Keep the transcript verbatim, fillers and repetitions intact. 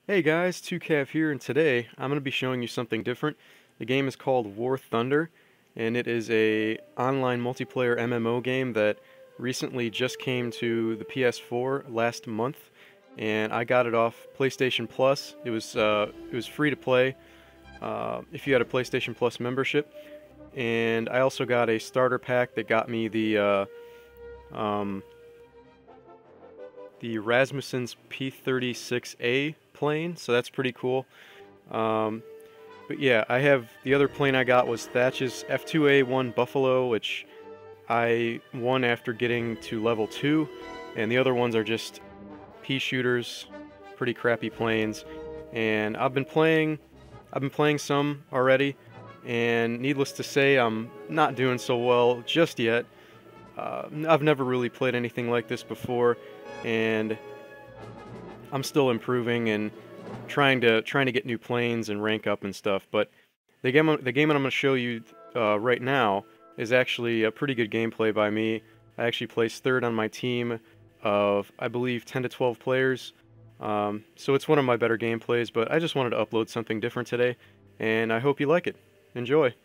Hey guys, two Cav here, and today I'm going to be showing you something different. The game is called War Thunder, and it is a online multiplayer M M O game that recently just came to the P S four last month, and I got it off PlayStation Plus. It was uh, it was free to play uh, if you had a PlayStation Plus membership, and I also got a starter pack that got me the uh, um, the Rasmussen's P thirty-six A plane, so that's pretty cool. Um, but yeah, I have the other plane I got was Thatch's F two A one Buffalo, which I won after getting to level two, and the other ones are just pea shooters, pretty crappy planes. And I've been playing, I've been playing some already, and needless to say, I'm not doing so well just yet. Uh, I've never really played anything like this before, and I'm still improving and trying to trying to get new planes and rank up and stuff. But the game the game that I'm going to show you uh, right now is actually a pretty good gameplay by me. I actually placed third on my team of, I believe, ten to twelve players. Um, so it's one of my better gameplays, but I just wanted to upload something different today, and I hope you like it. Enjoy!